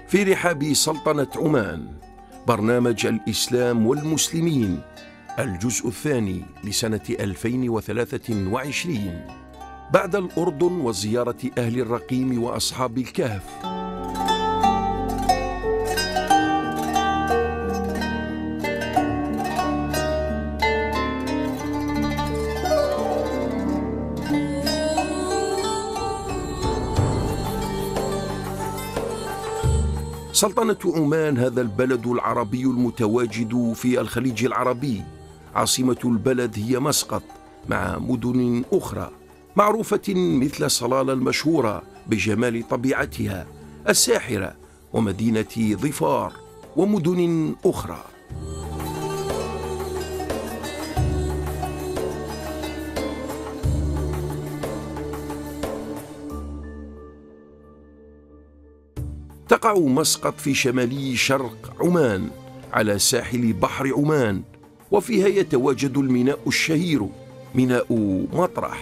في رحاب سلطنة عمان، برنامج الإسلام والمسلمين، الجزء الثاني لسنة 2023 بعد الأردن وزيارة أهل الرقيم وأصحاب الكهف. سلطنة عمان هذا البلد العربي المتواجد في الخليج العربي، عاصمة البلد هي مسقط، مع مدن أخرى معروفة مثل صلالة المشهورة بجمال طبيعتها الساحرة، ومدينة ظفار، ومدن أخرى. تقع مسقط في شمالي شرق عمان على ساحل بحر عمان، وفيها يتواجد الميناء الشهير ميناء مطرح.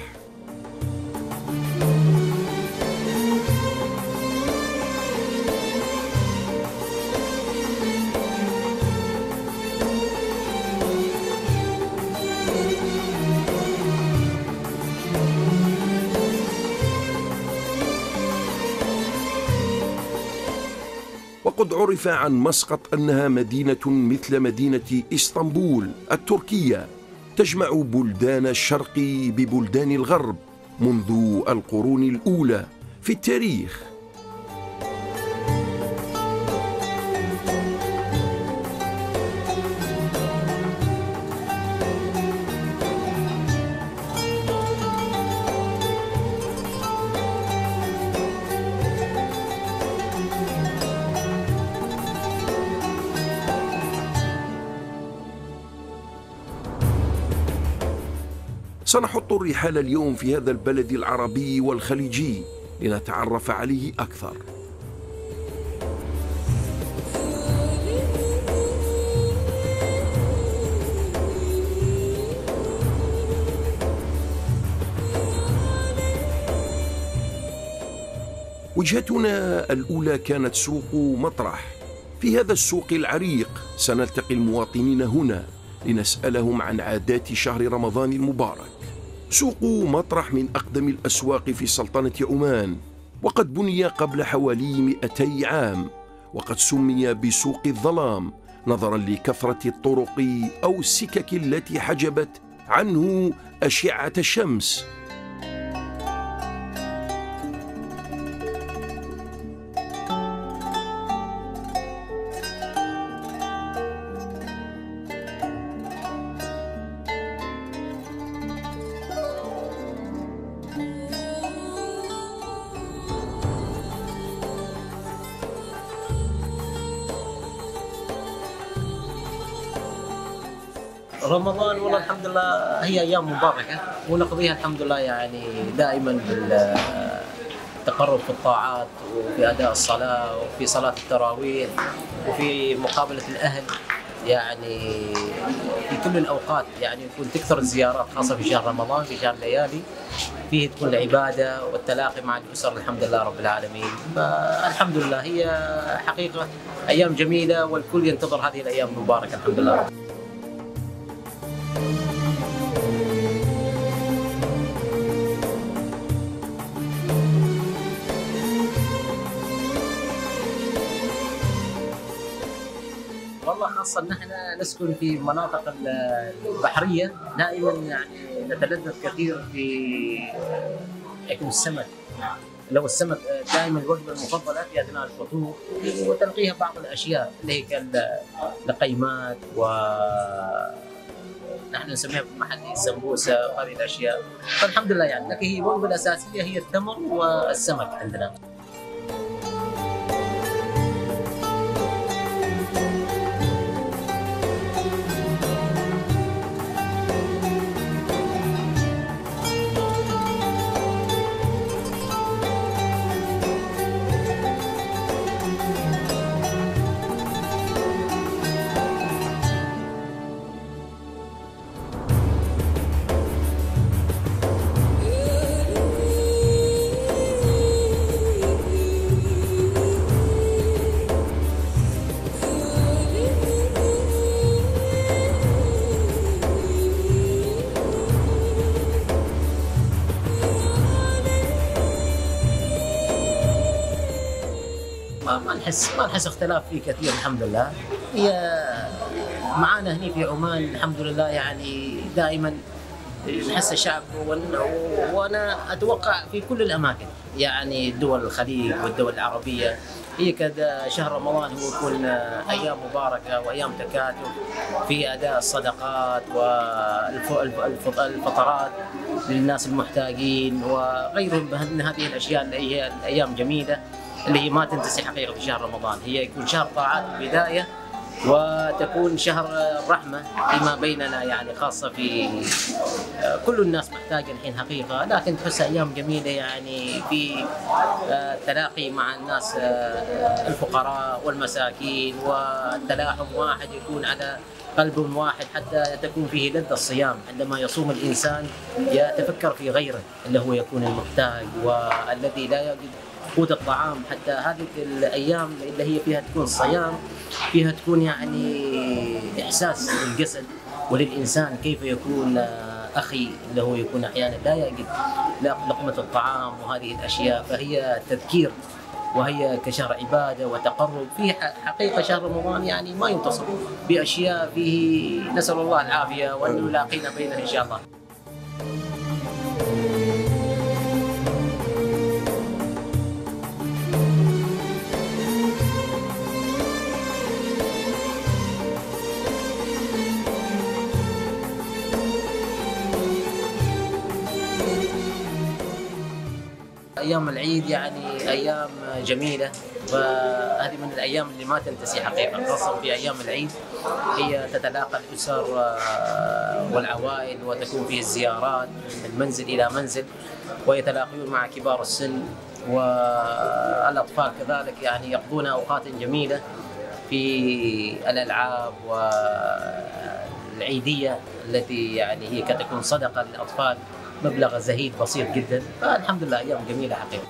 وقد عرف عن مسقط أنها مدينة مثل مدينة إسطنبول التركية، تجمع بلدان الشرق ببلدان الغرب منذ القرون الأولى في التاريخ. سنحط الرحال اليوم في هذا البلد العربي والخليجي لنتعرف عليه أكثر. وجهتنا الأولى كانت سوق مطرح. في هذا السوق العريق سنلتقي المواطنين هنا لنسألهم عن عادات شهر رمضان المبارك. سوق مطرح من أقدم الأسواق في سلطنة عمان، وقد بني قبل حوالي 200 عام، وقد سمي بسوق الظلام نظرا لكثرة الطرق أو السكك التي حجبت عنه أشعة الشمس. رمضان والله الحمد لله هي أيام مباركة ونقضيها الحمد لله يعني دائما بالتقرب في الطاعات وفي أداء الصلاة وفي صلاة التراويح وفي مقابلة الأهل، يعني في كل الأوقات يعني يكون تكثر الزيارات خاصة في شهر رمضان، في شهر الليالي فيه تكون العبادة والتلاقي مع الأسر الحمد لله رب العالمين. فالحمد لله هي حقيقة أيام جميلة والكل ينتظر هذه الأيام المباركة الحمد لله. والله خاصة نحن نسكن في مناطق البحرية، دائما يعني نتلذذ كثير في أكل السمك. لو السمك دائما الوجبة المفضلة في أثناء الفطور، وتلقيها بعض الأشياء اللي هي كاللقيمات نحن نسميها بالمحلي السمبوسة وهذه الأشياء. فالحمد لله يعني لكن هي الوجبة الأساسية هي التمر والسمك عندنا. ما نحس اختلاف فيه كثير الحمد لله. هي معانا هنا في عمان الحمد لله يعني دائما نحس الشعب وانا اتوقع في كل الاماكن يعني دول الخليج والدول العربيه هي كذا. شهر رمضان هو يكون ايام مباركه وايام تكاتف في اداء الصدقات والفطرات للناس المحتاجين وغيرهم من هذه الاشياء اللي هي الايام جميله اللي هي ما تنتسي حقيقه في شهر رمضان. هي يكون شهر طاعات البدايه وتكون شهر رحمة فيما بيننا يعني خاصة في كل الناس محتاجة الحين حقيقة. لكن تحسها أيام جميلة يعني في التلاقي مع الناس الفقراء والمساكين والتلاحم واحد يكون على قلب واحد حتى تكون فيه لذة الصيام. عندما يصوم الإنسان يتفكر في غيره اللي هو يكون المحتاج والذي لا يجد قوت الطعام. حتى هذه الأيام اللي هي فيها تكون صيام فيها تكون يعني إحساس للجسد وللإنسان كيف يكون أخي اللي هو يكون أحيانا لا يجد لقمة الطعام وهذه الأشياء. فهي تذكير وهي كشهر عبادة وتقرب. في حقيقة شهر رمضان يعني ما ينتصف بأشياء فيه نسأل الله العافية وأن يلاقينا بيننا إن شاء الله. أيام العيد يعني أيام جميلة وهذه من الأيام اللي ما تنتسي حقيقة. خاصة في أيام العيد هي تتلاقى الأسر والعوائل وتكون فيه الزيارات من منزل إلى منزل ويتلاقون مع كبار السن والأطفال كذلك يعني يقضون أوقات جميلة في الألعاب والعيدية التي يعني هي كتكون صدقة للأطفال مبلغ زهيد بسيط جدا. فالحمد لله أيام جميلة حقيقة.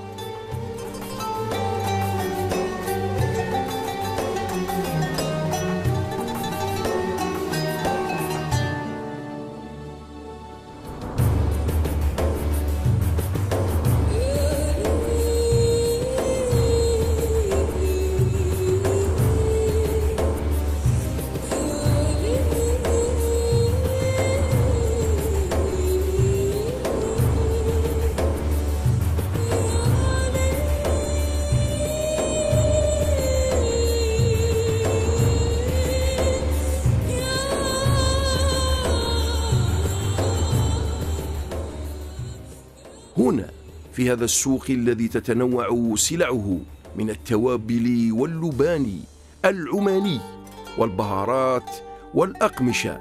هنا في هذا السوق الذي تتنوع سلعه من التوابل واللبان العماني والبهارات والأقمشة.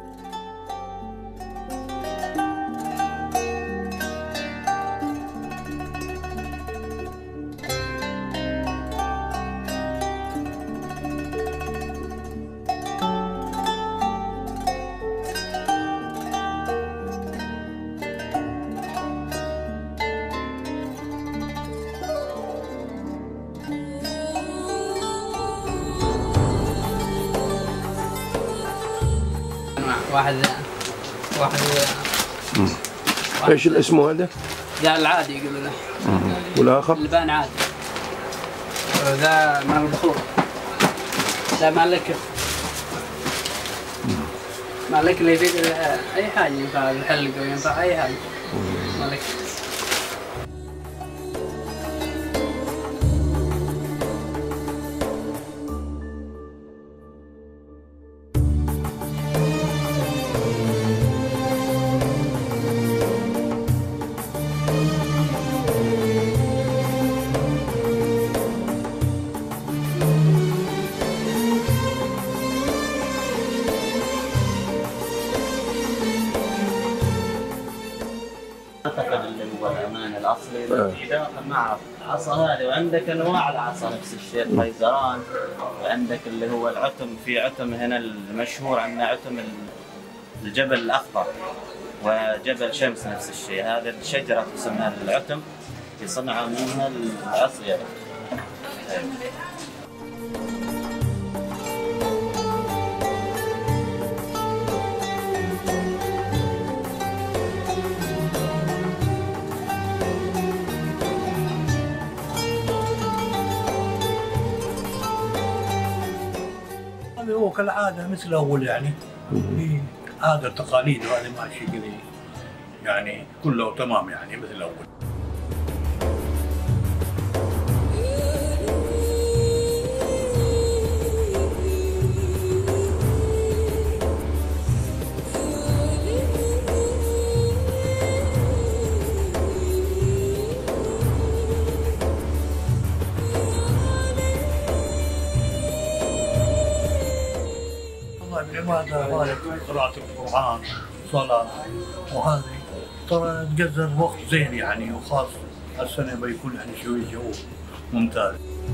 واحد ايش الاسم هذا؟ ذا العادي يقولوا له. والاخر؟ اللبان عادي. ذا مع البخور. ذا مع اللكر. مع اللكر اللي يفيد اي حاجه ينفع الحلق وينفع اي حاجه. مع اللكر. اعتقد اللي هو العمان الاصلي داخل مع العصا هذه. وعندك انواع العصا نفس الشيء الخيزران. وعندك اللي هو العتم. في عتم هنا المشهور عندنا عتم الجبل الاخضر وجبل شمس نفس الشيء. هذا الشجره تسمى العتم يصنع منها العصير. هو كالعاده مثل اول يعني، في عاده تقاليد وهذا ماشي كذا يعني كله تمام يعني مثل اول. العبادة قراءة القرآن، صلاة، وهذه ترى تقدر وقت زين يعني، وخاص هالسنة بيكون يعني شوي جو ممتاز.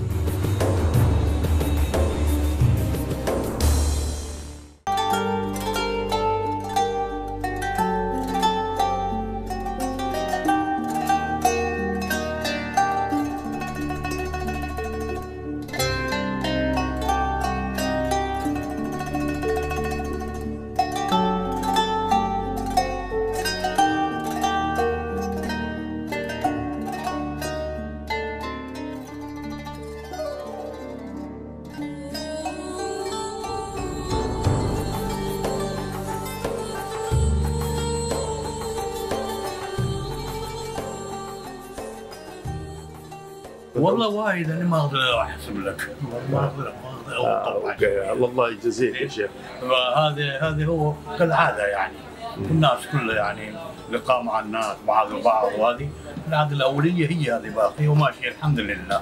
والله وايد انا ما اقدر احسب لك، ما اقدر اوكي الله يجزيك يا شيخ. هذا هو كالعاده يعني، الناس كلها يعني لقاء مع الناس بعض البعض، وهذه العاده الاوليه هي هذه باقيه وماشيه الحمد لله.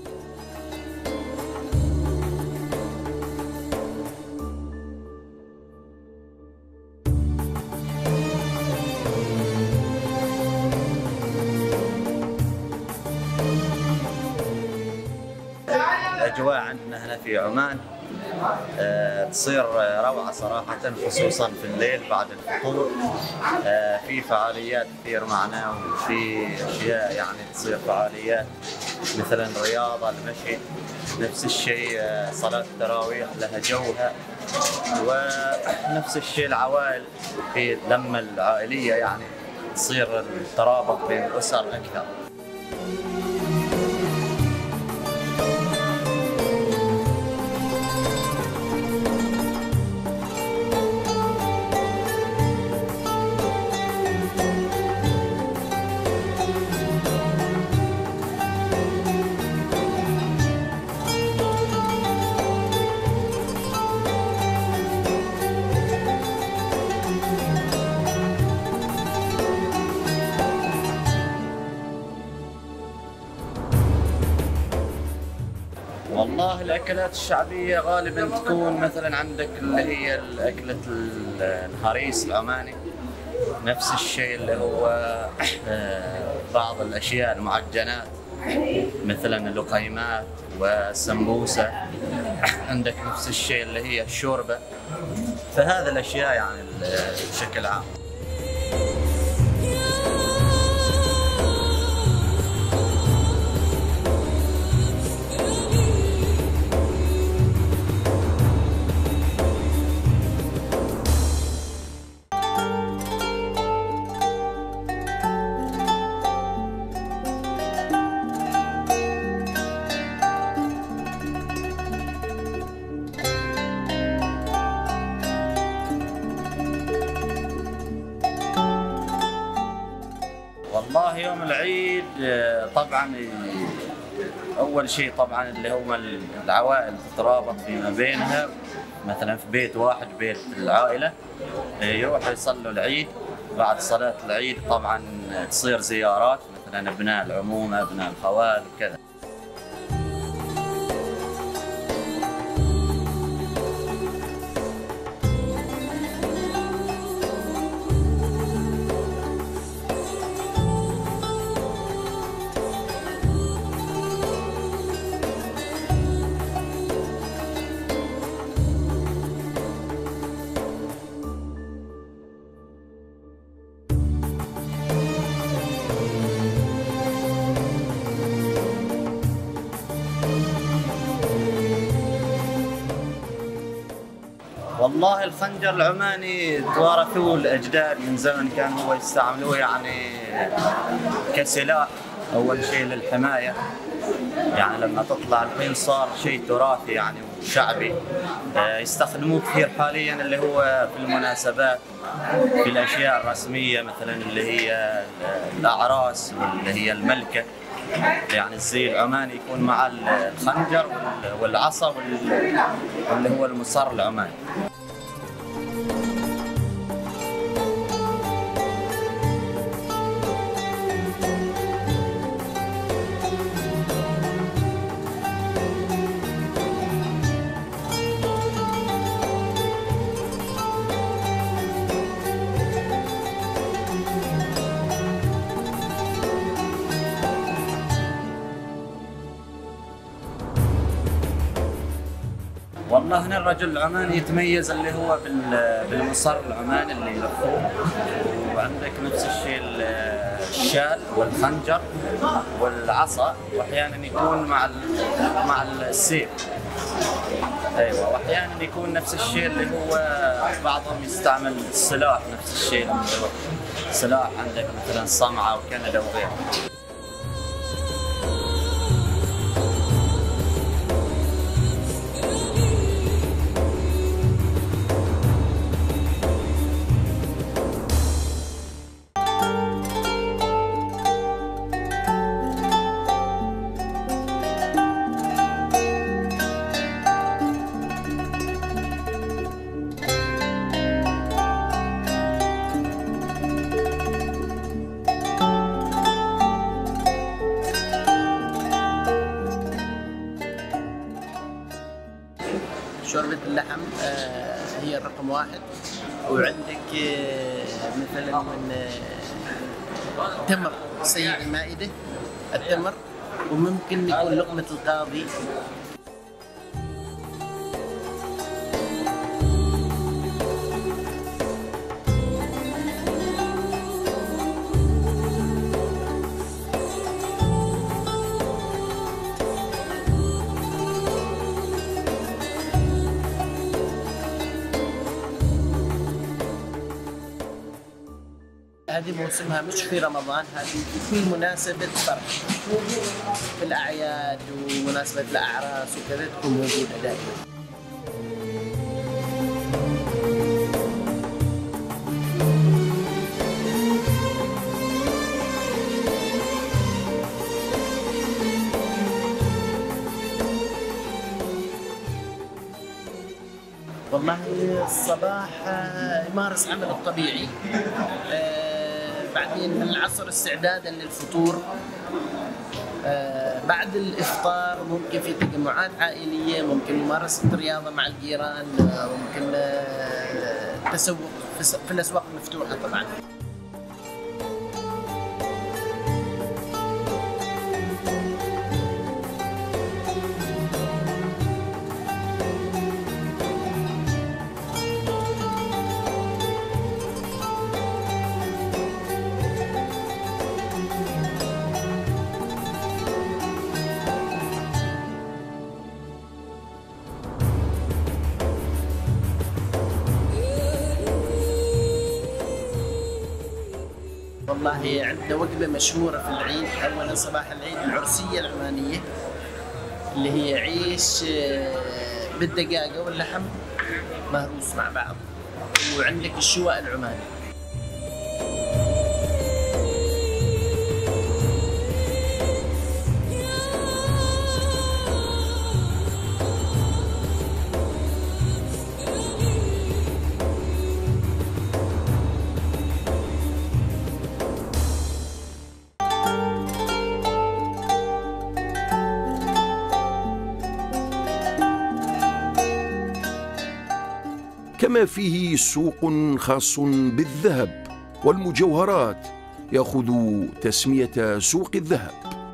الأجواء عندنا هنا في عمان تصير روعة صراحة، خصوصا في الليل بعد الفطور. في فعاليات كثير معنا، وفي أشياء يعني تصير فعاليات مثلا الرياضة، المشي، نفس الشيء صلاة التراويح لها جوها، ونفس الشيء العوائل في اللمة العائلية يعني تصير الترابط بين الأسر أكثر. والله الأكلات الشعبية غالبا تكون مثلا عندك اللي هي أكلة الهريس العماني، نفس الشيء اللي هو بعض الأشياء المعجنات مثلا اللقيمات والسمبوسة، عندك نفس الشيء اللي هي الشوربة، فهذا الأشياء يعني بشكل عام. والله يوم العيد طبعا اول شيء طبعا اللي هم العوائل تترابط فيما بينها، مثلا في بيت واحد بيت العائله يروحوا يصلوا العيد. بعد صلاه العيد طبعا تصير زيارات، مثلا ابناء العمومه، ابناء الخوال وكذا. والله الخنجر العماني توارثوه الأجداد من زمن، كانوا هو يستعملوه يعني كسلاح، أول شيء للحماية، يعني لما تطلع الحين صار شيء تراثي يعني وشعبي، يستخدموه كثير حاليا اللي هو في المناسبات، في الاشياء الرسميه مثلا اللي هي الاعراس واللي هي الملكه، يعني الزي العماني يكون مع الخنجر والعصا واللي هو المصر العماني. والله هنا الرجل العماني يتميز اللي هو بالمصر العماني اللي يلفوه، وعندك نفس الشيء الشال والخنجر والعصا، واحيانا يكون مع السيف. ايوه، واحيانا يكون نفس الشيء اللي هو بعضهم يستعمل السلاح، نفس الشيء اللي هو سلاح عندك مثلا صمعه وكندا وغيره. شوربة اللحم هي الرقم واحد، وعندك مثلا من تمر سيد المائدة، التمر، وممكن يكون لقمة القاضي. هذه موسمها مش في رمضان، هذه في مناسبة فرح، في الأعياد ومناسبة الأعراس وكذا تكون موجودة دائما. والله الصباح يمارس عمله الطبيعي، بعدين العصر استعدادا للفطور، بعد الإفطار ممكن في تجمعات عائلية، ممكن ممارسة رياضة مع الجيران، ممكن التسوق في الأسواق المفتوحة طبعا. والله عندنا وجبة مشهورة في العيد، أولا صباح العيد العرسية العمانية اللي هي عيش بالدجاجة واللحم مهروس مع بعض، وعندك الشواء العماني. كما فيه سوق خاص بالذهب والمجوهرات يأخذ تسمية سوق الذهب.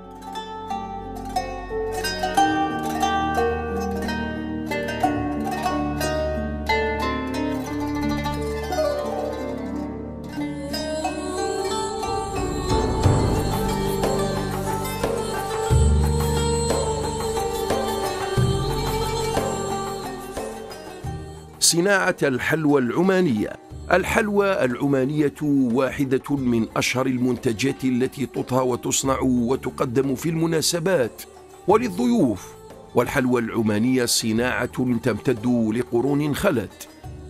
صناعة الحلوى العمانية. الحلوى العمانية واحدة من أشهر المنتجات التي تطهى وتصنع وتقدم في المناسبات، وللضيوف. والحلوى العمانية صناعة تمتد لقرون خلت.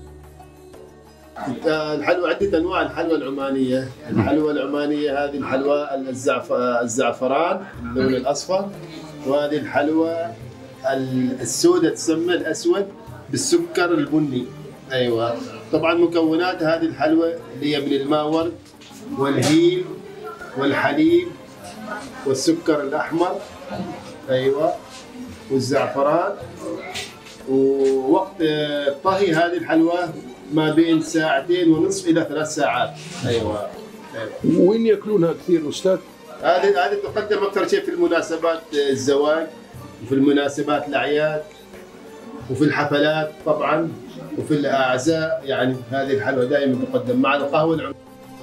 الحلوى عدة أنواع. الحلوى العمانية هذه الحلوى الزعفران اللون الأصفر، وهذه الحلوى السوداء تسمى الأسود بالسكر البني. أيوة. طبعا مكونات هذه الحلوى اللي هي من الماورد والهيل والحليب والسكر الأحمر، أيوة، والزعفران. ووقت طهي هذه الحلوى ما بين 2.5 إلى 3 ساعات. أيوة. وين يأكلونها كثير أستاذ؟ هذه تقدم أكثر شيء في المناسبات الزواج، وفي المناسبات الأعياد، وفي الحفلات طبعا، وفي الأعزاء. يعني هذه الحلوى دائما تقدم مع القهوة العمانية.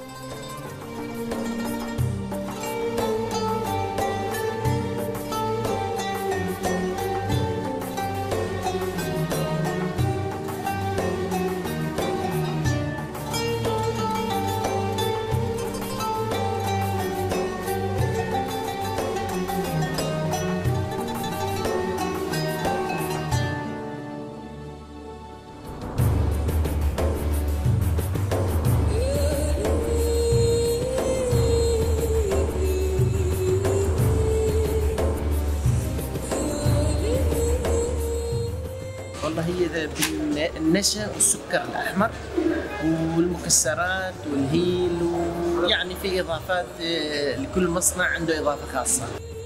والله هي بالنشا والسكر الأحمر والمكسرات والهيل، ويعني في إضافات، لكل مصنع عنده إضافة خاصة.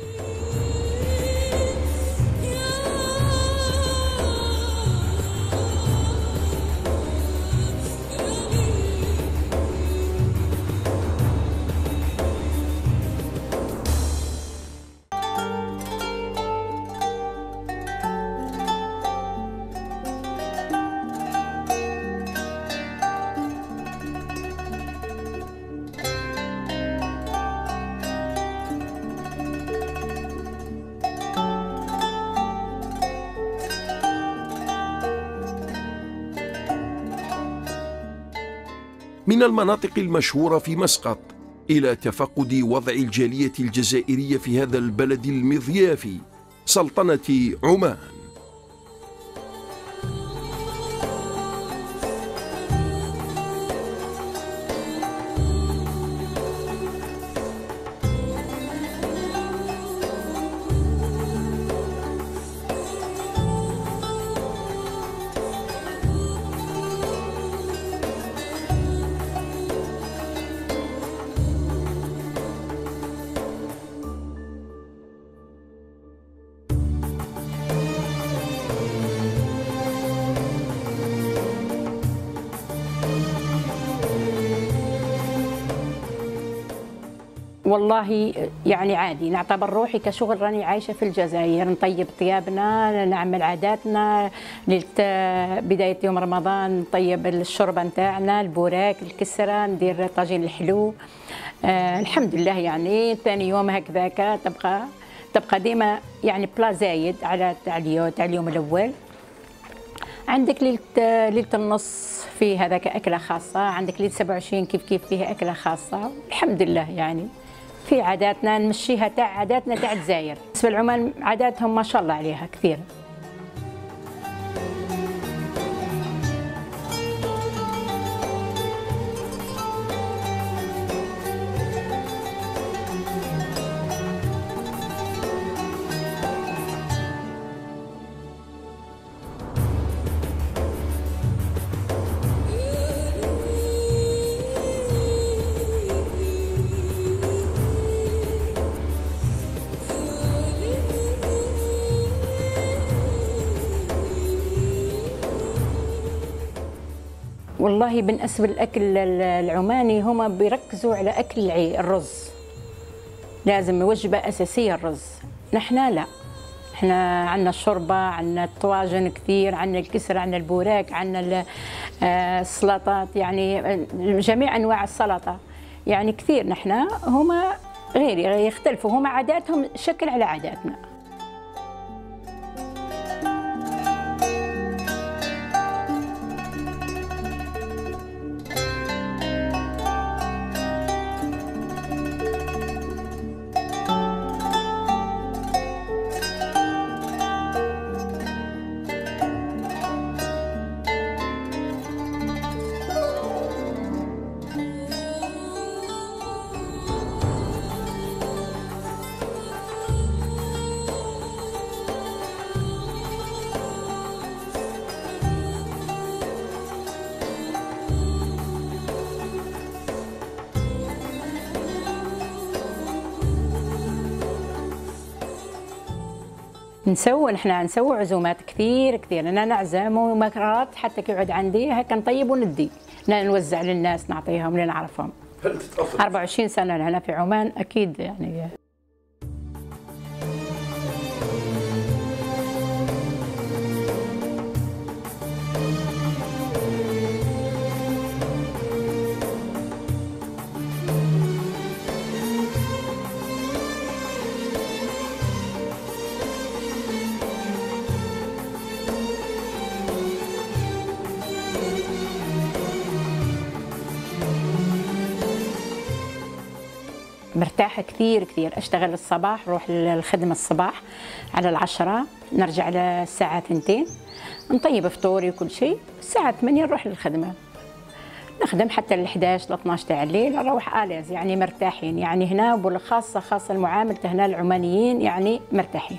من المناطق المشهورة في مسقط إلى تفقد وضع الجالية الجزائرية في هذا البلد المضياف سلطنة عمان. والله يعني عادي، نعتبر روحي كشغل راني عايشة في الجزائر، نطيب ثيابنا، نعمل عاداتنا. بداية يوم رمضان نطيب الشوربة نتاعنا، البوراك، الكسرة، ندير طاجين الحلو. الحمد لله. يعني ثاني يوم هكذاك تبقى ديما يعني بلا زايد على تاع اليوم الأول. عندك ليلة النص في هذاك أكلة خاصة، عندك ليلة 27 كيف فيها أكلة خاصة. الحمد لله. يعني في عاداتنا نمشيها تاع عاداتنا تاع الجزائر. بالنسبة لعمان عاداتهم ما شاء الله عليها كثير. والله بالنسبة للأكل العماني هما بيركزوا على أكل الرز، لازم وجبة أساسية الرز. نحنا لا، احنا عندنا الشوربة، عندنا الطواجن كثير، عندنا الكسرة، عندنا البوراك، عندنا السلطات، يعني جميع أنواع السلطة يعني كثير. نحنا هما غير يختلفوا، هما عاداتهم شكل على عاداتنا. نحن نسوي عزومات كثير كثير، انا نعزم ومكرات حتى كيقعد عندي هكا نطيب وندي، نوزع للناس نعطيهم اللي نعرفهم. هل تتأثر 24 سنة هنا في عمان أكيد يعني. مرتاحة كثير كثير، أشتغل الصباح، روح الخدمة الصباح على 10، نرجع للساعة 2، نطيب فطوري وكل شيء، الساعة 8 نروح للخدمة، نخدم حتى ال 11 ل 12 تاع الليل، نروح آليز يعني مرتاحين يعني هنا، وبالخاصة خاصة المعاملة هنا العمانيين يعني مرتاحين.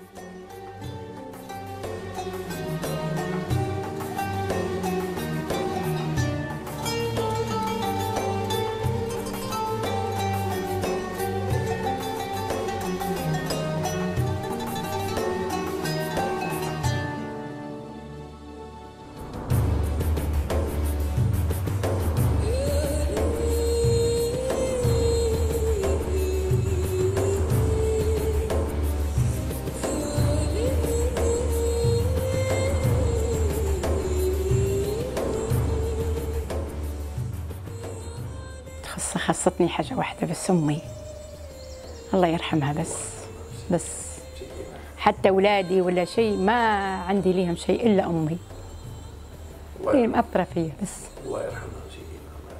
خصتني حاجة واحدة بس، أمي الله يرحمها، بس حتى أولادي ولا شيء ما عندي ليهم شيء إلا أمي، هي مأثرة فيا بس. الله يرحمها سيدي.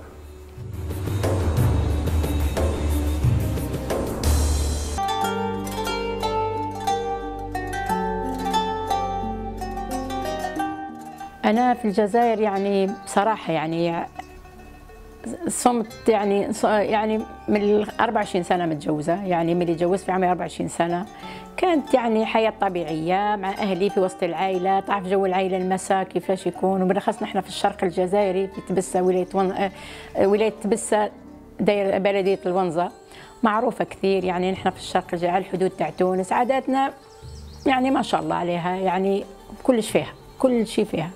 أنا في الجزائر يعني بصراحة يعني صمت يعني من 24 سنة متجوزة، يعني من اللي تجوزت في عمري 24 سنة، كانت يعني حياة طبيعية مع أهلي في وسط العائلة، تعرف جو العائلة المساء كيفاش يكون، وبالأخص نحن في الشرق الجزائري في تبسة، ولاية تبسة دايرة بلدية الونزة معروفة كثير، يعني نحن في الشرق الجزائري على الحدود تاع تونس، عاداتنا يعني ما شاء الله عليها، يعني كلش فيها، كل شيء فيها.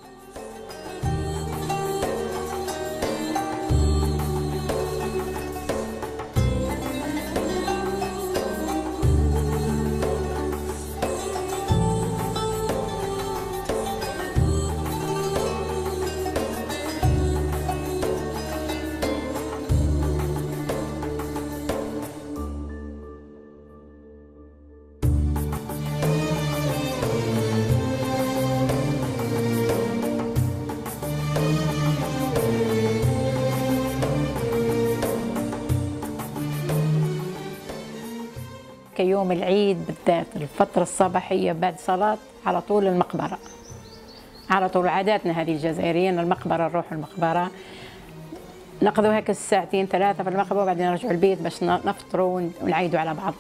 يوم العيد بالذات الفترة الصباحية بعد صلاة على طول المقبرة، على طول عاداتنا هذه الجزائريين، المقبرة نروح المقبرة، نقضوا هيك الساعتين 3 في المقبرة، وبعدين نرجعوا البيت باش نفطروا ونعيدوا على بعضنا.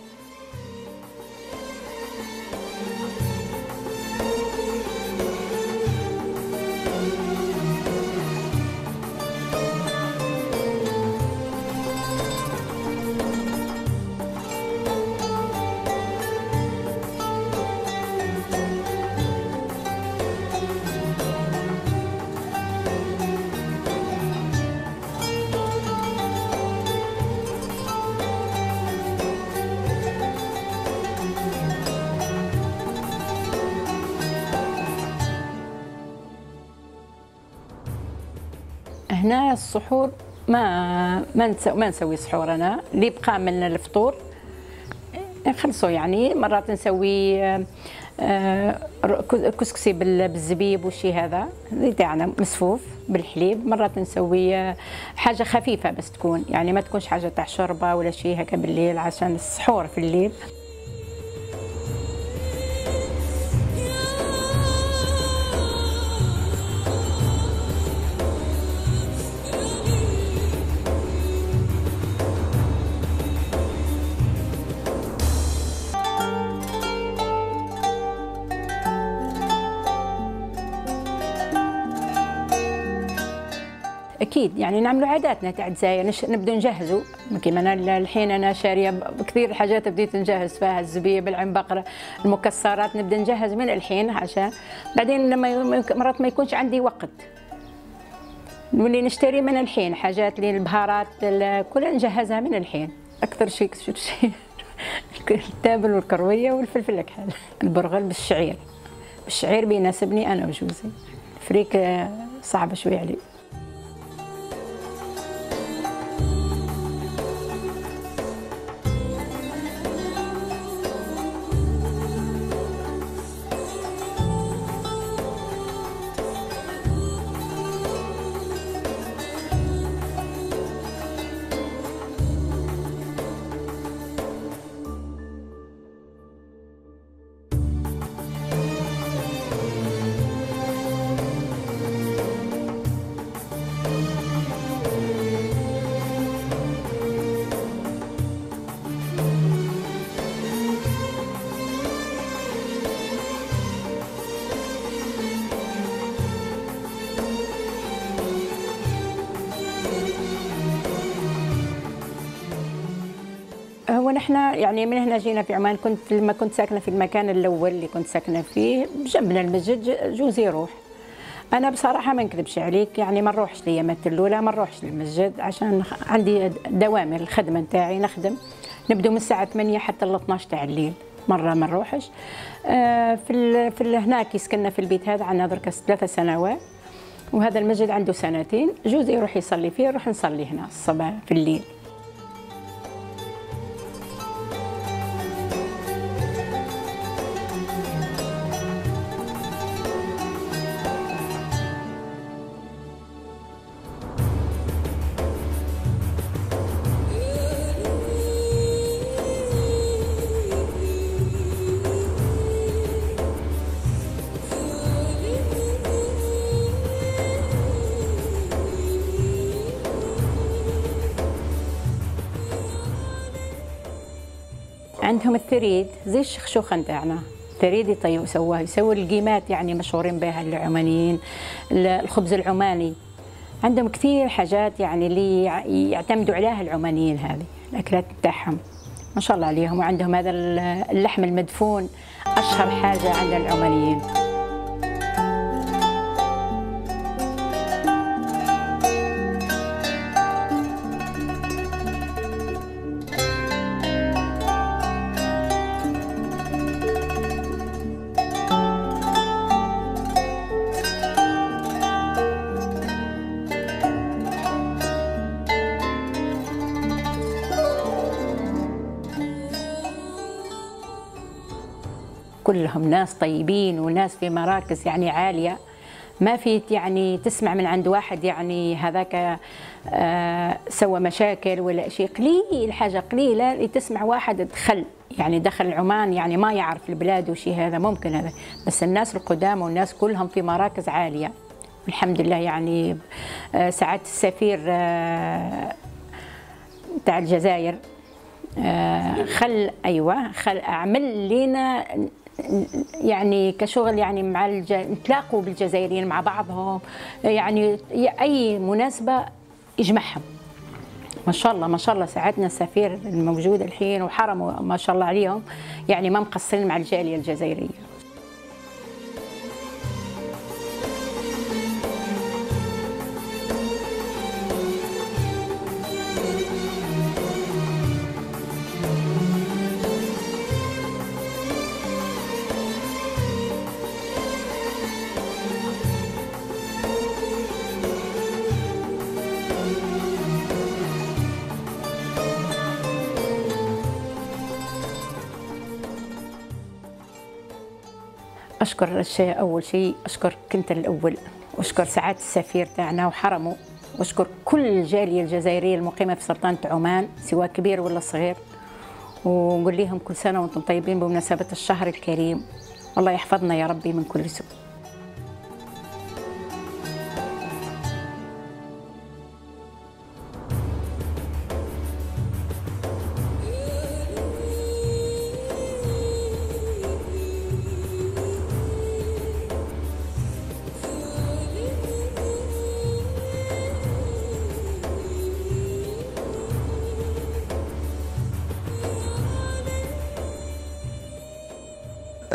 هنا السحور ما نسوي سحور، انا اللي بقى من الفطور نخلصوا، يعني مرات نسوي كسكسي بالزبيب والشي هذا اللي تاعنا مسفوف بالحليب، مرات نسوي حاجه خفيفه بس تكون يعني ما تكونش حاجه تاع شوربه ولا شي هكا بالليل عشان السحور في الليل. اكيد يعني نعملوا عاداتنا تاع الجزائر، نبدو نجهزوا كيما انا الحين انا شاريه كثير حاجات بديت نجهز فيها، الزبيب، العين بقره، المكسرات، نبدا نجهز من الحين عشان بعدين لما مرات ما يكونش عندي وقت نولي نشتري من الحين حاجات للبهارات كلها نجهزها من الحين. اكثر شيء التابل والكرويه والفلفل الكحل. البرغل بالشعير، بالشعير بيناسبني انا وجوزي، الفريك صعب شوي عليه. هو نحن يعني من هنا جينا في عمان، لما كنت ساكنه في المكان الاول اللي كنت ساكنه فيه جنبنا المسجد، جوزي يروح. انا بصراحه ما نكذبش عليك يعني ما نروحش الايامات الاولى، ما نروحش للمسجد عشان عندي دوامر الخدمه نتاعي، نخدم نبدو من الساعه 8 حتى ل 12 تاع الليل، مره ما نروحش. في هناك يسكننا في البيت هذا عندنا درك 3 سنوات، وهذا المسجد عنده 2 سنين، جوزي يروح يصلي فيه، نروح نصلي هنا الصباح في الليل. عندهم الثريد زي الشخشوخه نتاعنا، الثريد يسوي القيمات يعني مشهورين بها العمانيين، الخبز العماني، عندهم كثير حاجات يعني اللي يعتمدوا عليها العمانيين، هذه الاكلات نتاعهم ما شاء الله عليهم. وعندهم هذا اللحم المدفون اشهر حاجه عند العمانيين. كلهم ناس طيبين وناس في مراكز يعني عالية، ما في يعني تسمع من عند واحد يعني هذاك سوى مشاكل ولا شيء، قليل حاجة قليلة اللي تسمع واحد دخل عمان يعني ما يعرف البلاد وشي، هذا ممكن هذا، بس الناس القدامى والناس كلهم في مراكز عالية الحمد لله. يعني سعادة السفير تاع الجزائر خل اعمل لنا يعني كشغل يعني مع نتلاقوا بالجزائريين مع بعضهم، يعني اي مناسبه يجمعهم. ما شاء الله ما شاء الله ساعدنا السفير الموجود الحين وحرمه ما شاء الله عليهم، يعني ما مقصرين مع الجاليه الجزائريه. أشكر أول شيء أشكر كنت الأول، وأشكر سعادة السفير تاعنا وحرمه، وأشكر كل الجالية الجزائرية المقيمة في سلطنة عمان سواء كبير ولا صغير، ونقول لهم كل سنة وأنتم طيبين بمناسبة الشهر الكريم، الله يحفظنا يا ربي من كل سوء.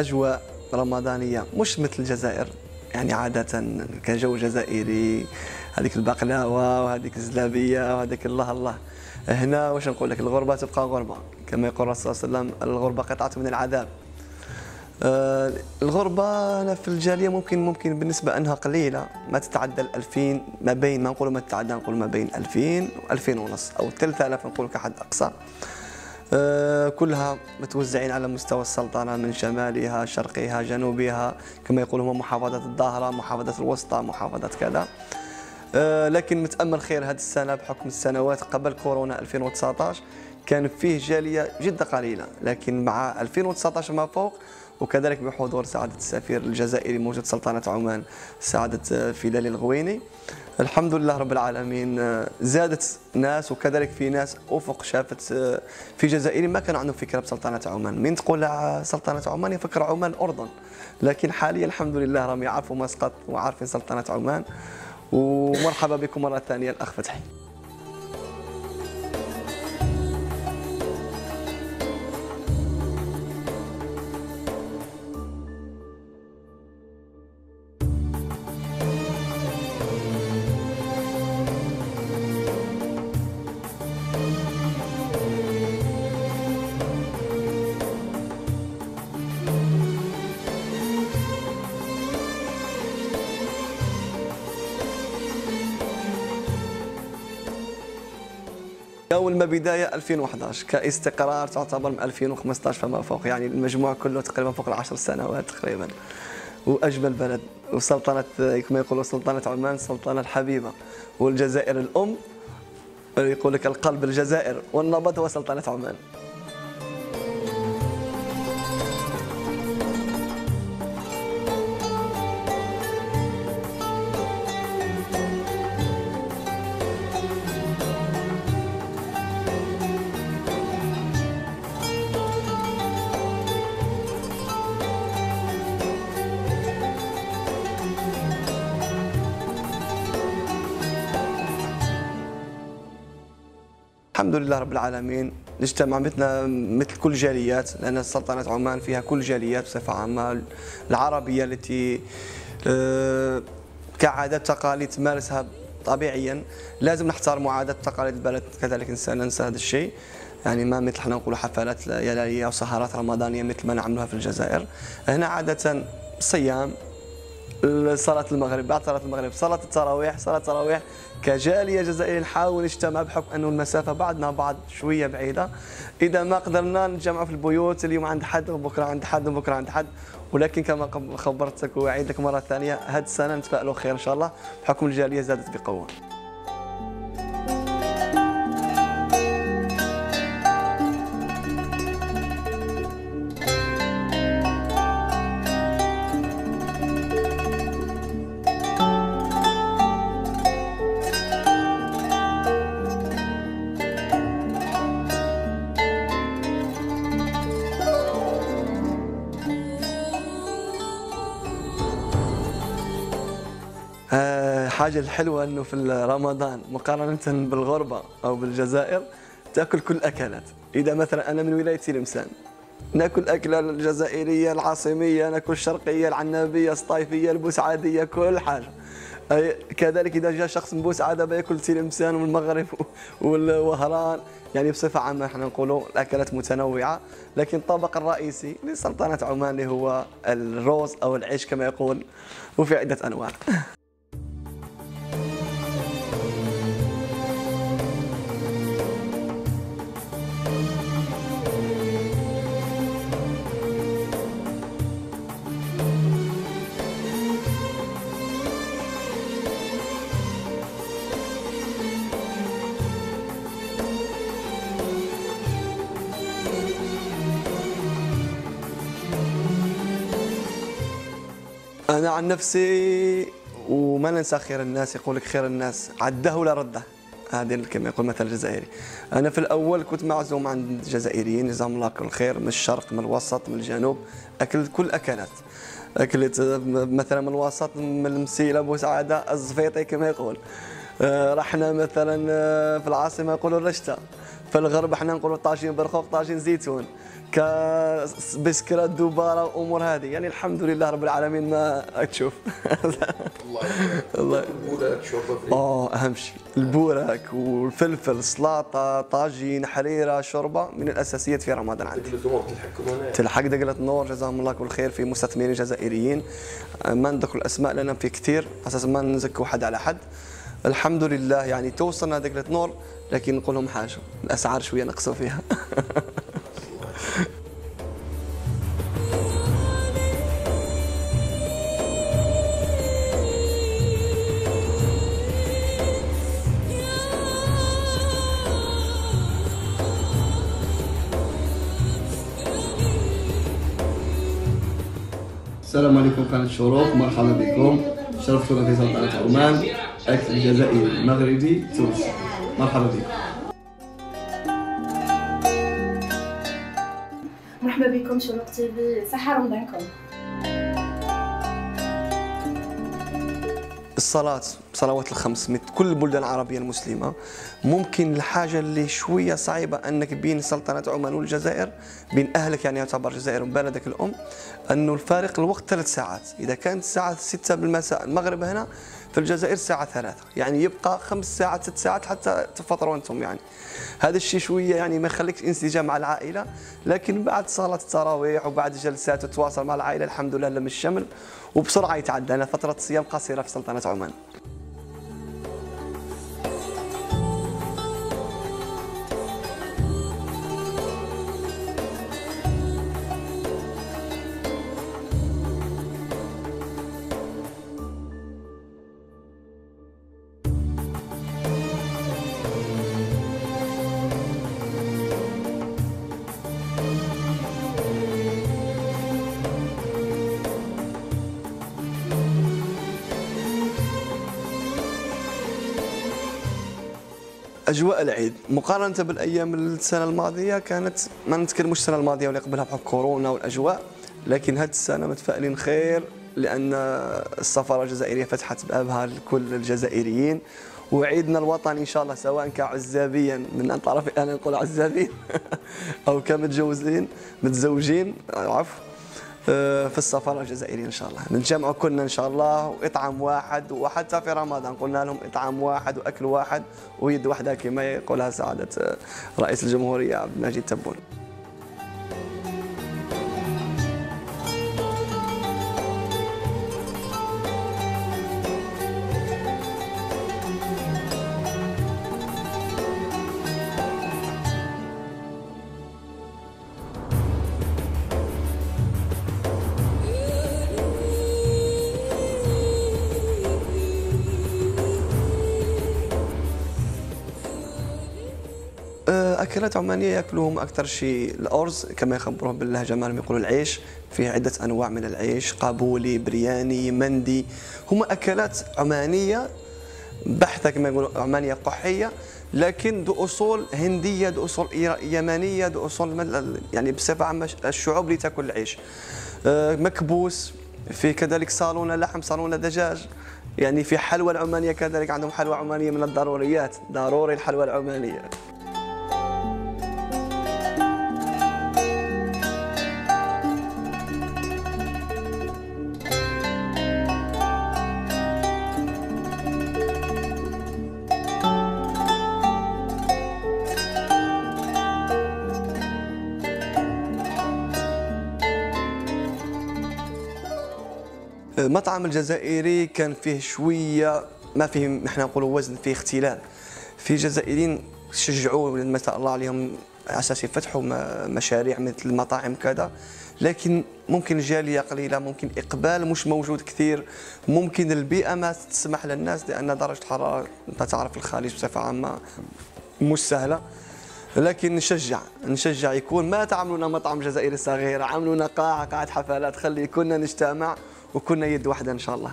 أجواء رمضانية مش مثل الجزائر، يعني عادة كجو جزائري، هذيك البقلاوة وهذيك الزلابية وهذيك الله. هنا واش نقول لك، الغربة تبقى غربة، كما يقول الرسول صلى الله عليه وسلم الغربة قطعة من العذاب. الغربة أنا في الجالية ممكن بالنسبة أنها قليلة، ما تتعدى 2000، ما بين، ما نقول ما تتعدى، نقول ما بين 2000 و2000 ونص أو 3000 نقول كحد أقصى. كلها متوزعين على مستوى السلطنة من شمالها شرقها جنوبها، كما يقولون محافظة الظاهرة، محافظة الوسطى، محافظة كذا. لكن متأمل خير هذه السنة بحكم السنوات قبل كورونا 2019 كان فيه جالية جدا قليلة، لكن مع 2019 ما فوق، وكذلك بحضور سعادة السفير الجزائري موجود سلطنة عمان سعادة فيلالي الغويني، الحمد لله رب العالمين زادت ناس، وكذلك في ناس أفق شافت في جزائري ما كان عندهم فكرة بسلطنة عمان. من تقول سلطنة عمان يفكر عمان الأردن، لكن حاليا الحمد لله راهم يعرفوا مسقط وعارفين سلطنة عمان. ومرحبا بكم مرة ثانية الأخ فتحي. أول ما بداية 2011 كاستقرار تعتبر من 2015 فما فوق، يعني المجموع كله تقريبا فوق 10 سنوات تقريبا. وأجمل بلد، وسلطنة كما يقولوا سلطنة عمان سلطنة الحبيبة، والجزائر الأم يقول لك القلب الجزائر والنبض هو سلطنة عمان. الحمد لله رب العالمين نجتمع مثل كل جاليات، لأن سلطنة عمان فيها كل جاليات بصفة عامة، العربية التي كعادات تقاليد تمارسها طبيعيا، لازم نحترم عادات تقاليد البلد، كذلك ننسى هذا الشيء. يعني ما مثل حنا نقولوا حفلات ليالية وسهرات رمضانية مثل ما نعملوها في الجزائر. هنا عادة صيام، صلاة المغرب، بعد صلاة المغرب صلاة التراويح. كجالية جزائرية نحاول نجتمع بحكم أنه المسافة بعدنا بعض شوية بعيدة، إذا ما قدرنا نتجمع في البيوت، اليوم عند حد وبكرة عند حد وبكرة عند حد. ولكن كما خبرتك وأعيد لك مرة ثانية، هذه السنة نتفائلوا خير إن شاء الله بحكم الجالية زادت بقوة. الحاجة الحلوة أنه في رمضان مقارنة بالغربة أو بالجزائر تأكل كل الأكلات. إذا مثلا أنا من ولاية تلمسان ناكل أكلة الجزائرية العاصمية، ناكل الشرقية العنابية الصطايفية البوسعادية كل حاجة. كذلك إذا جاء شخص من بوسعادة بياكل تلمسان والمغرب والوهران، يعني بصفة عامة احنا نقولوا الأكلات متنوعة. لكن الطبق الرئيسي لسلطنة عمان اللي هو الروز أو العيش كما يقول، وفي عدة أنواع. أنا عن نفسي وما ننسى خير الناس، يقول لك خير الناس عده ولا رده، هذه كما يقول مثل الجزائري. أنا في الأول كنت معزوم عند الجزائريين جزاهم الله كل خير، من الشرق من الوسط من الجنوب، أكلت كل أكلات. أكلت مثلا من الوسط من المسيلة بوسعادة الزفيطي كما يقول. رحنا مثلا في العاصمة يقولوا الرشتة، في الغرب احنا نقولوا طاجين برقوق طاجين زيتون، كبسكرات دوباره وامور هذه، يعني الحمد لله رب العالمين ما تشوف. الله البوراك شوربه اهم شيء البوراك والفلفل، سلطه، طاجين، حريره، شوربه من الاساسيات في رمضان عندي. تلحق دقلة نور جزاهم الله كل خير، في مستثمرين جزائريين ما نذكر الاسماء لان في كثير اساس ما نزكوا حد على حد. الحمد لله يعني توصلنا دقلة نور، لكن نقول لهم حاجه الاسعار شويه نقصوا فيها. السلام عليكم قناة شروق، مرحبا بكم. شرفتونا في سلطنة عمان، أكل جزائري مغربي تونسي. مرحبا بكم. مرحبا بكم شروق تي في، صحة رمضانكم. الصلاة، صلوات الخمس مثل كل البلدان العربية المسلمة. ممكن الحاجة اللي شوية صعيبة أنك بين سلطنة عمان والجزائر، بين أهلك يعني يعتبر الجزائر بلدك الأم، أنه الفارق الوقت 3 ساعات. إذا كانت الساعة 6 بالمساء المغرب هنا، في الجزائر الساعة 3، يعني يبقى 5 ساعات 6 ساعات حتى تفطروا أنتم. يعني هذا الشيء شوية يعني ما يخليكش انسجام مع العائلة، لكن بعد صلاة التراويح وبعد جلسات وتواصل مع العائلة الحمد لله لم الشمل وبسرعة يتعدى. أنا فترة صيام قصيرة في سلطنة عمان. أجواء العيد مقارنة بالأيام السنة الماضية كانت، ما نتكلموش السنة الماضية واللي قبلها بحكم كورونا والأجواء، لكن هذه السنة متفائلين خير لأن السفارة الجزائرية فتحت بابها لكل الجزائريين، وعيدنا الوطني إن شاء الله سواء كعزابيا من طرف أنا نقول عزابين أو متزوجين عفوا في السفارة الجزائرية إن شاء الله نتجمعوا كلنا إن شاء الله، وإطعام واحد. وحتى في رمضان قلنا لهم إطعام واحد وأكل واحد ويد واحدة كما يقولها سعادة رئيس الجمهورية عبد المجيد تبون. أكلات عمانية يأكلوهم أكثر شيء الأرز كما يخبروه باللهجة مالهم يقولوا العيش، فيه عدة أنواع من العيش، قابولي، برياني، مندي، هم أكلات عمانية بحتة كما يقولوا عمانية قحية، لكن ذو أصول هندية، ذو أصول يمنية، ذو أصول يعني بصفة عامة الشعوب اللي تأكل العيش. مكبوس، في كذلك صالونة لحم، صالونة دجاج، يعني في حلوى العمانية كذلك عندهم حلوى عمانية من الضروريات، ضروري الحلوى العمانية. المطعم الجزائري كان فيه شويه ما فيه نحن نقولوا وزن، فيه اختلال. في جزائريين شجعوا ما شاء الله عليهم على اساس يفتحوا مشاريع مثل المطاعم كذا، لكن ممكن الجاليه قليله، ممكن اقبال مش موجود كثير، ممكن البيئه ما تسمح للناس لان درجه الحراره انت تعرف الخليج بصفه عامه مش سهله. لكن نشجع يكون ما تعملونا مطعم جزائري صغير، عملونا قاعة حفلات، خلي كنا نجتمع وكنا يد واحدة إن شاء الله.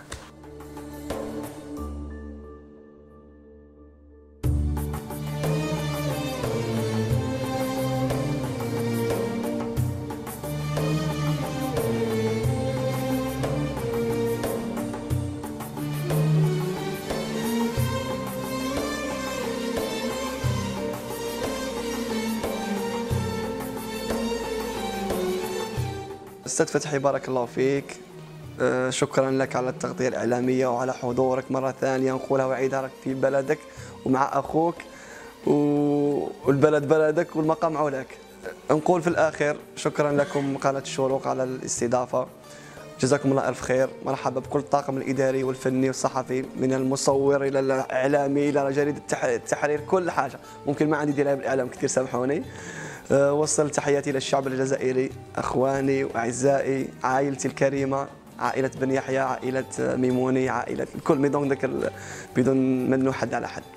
أستاذ فتحي بارك الله فيك، شكرا لك على التغطية الإعلامية وعلى حضورك مرة ثانية، نقولها وعيدها لك في بلدك ومع أخوك، والبلد بلدك والمقام عولك. نقول في الآخر شكرا لكم قناة الشروق على الاستضافة، جزاكم الله ألف خير. مرحبا بكل الطاقم الإداري والفني والصحفي، من المصور إلى الإعلامي إلى جريدة التحرير، كل حاجة ممكن ما عندي دراية بالإعلام كثير، سامحوني. وصل تحياتي للشعب الجزائري، أخواني وأعزائي، عائلتي الكريمة، عائلة بن يحيى، عائلة ميموني، عائلة الكل بدون منو حد على حد.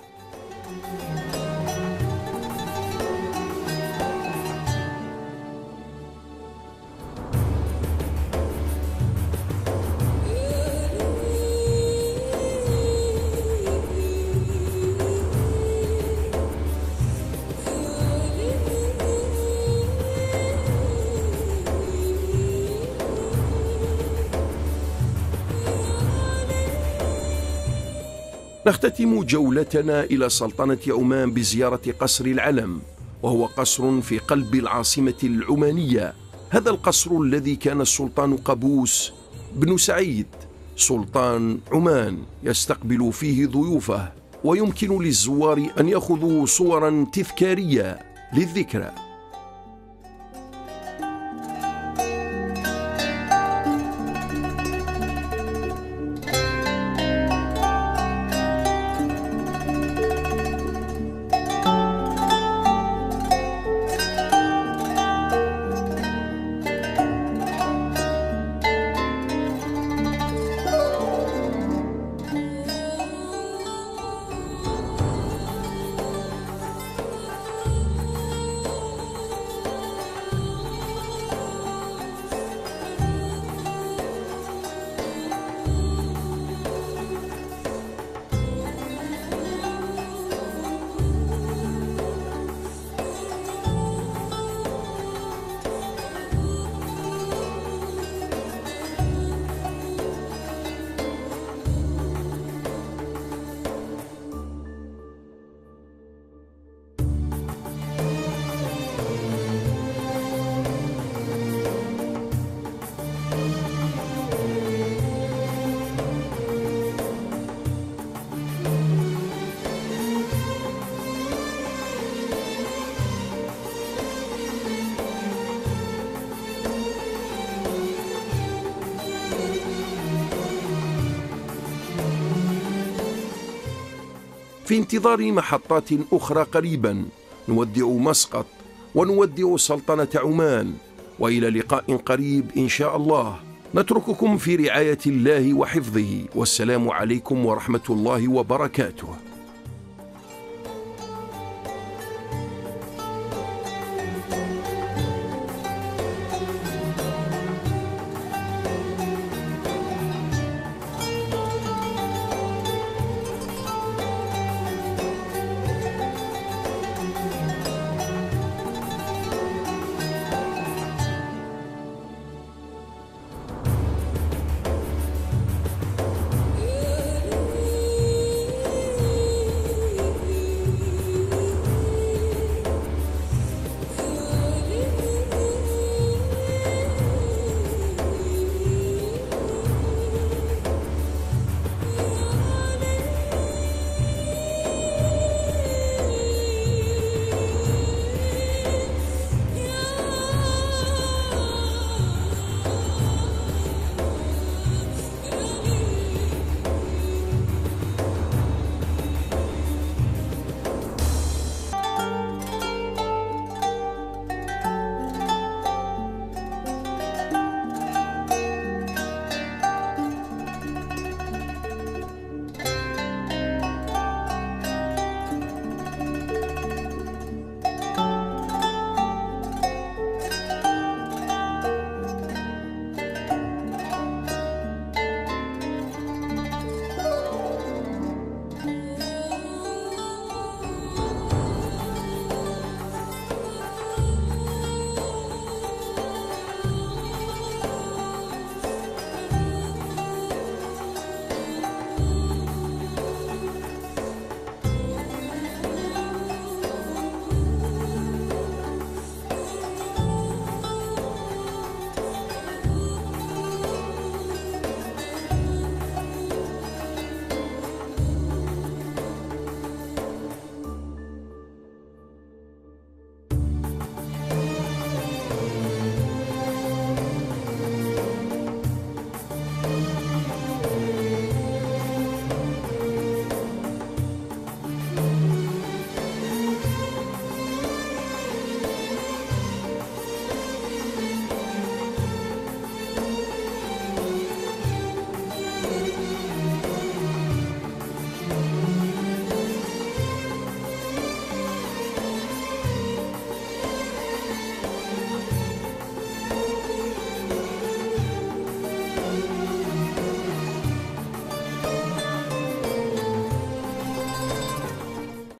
نختتم جولتنا إلى سلطنة عمان بزيارة قصر العلم، وهو قصر في قلب العاصمة العمانية. هذا القصر الذي كان السلطان قابوس بن سعيد سلطان عمان يستقبل فيه ضيوفه، ويمكن للزوار أن يأخذوا صورا تذكارية للذكرى. في انتظار محطات أخرى قريبا نودع مسقط ونودع سلطنة عمان، وإلى لقاء قريب إن شاء الله. نترككم في رعاية الله وحفظه، والسلام عليكم ورحمة الله وبركاته.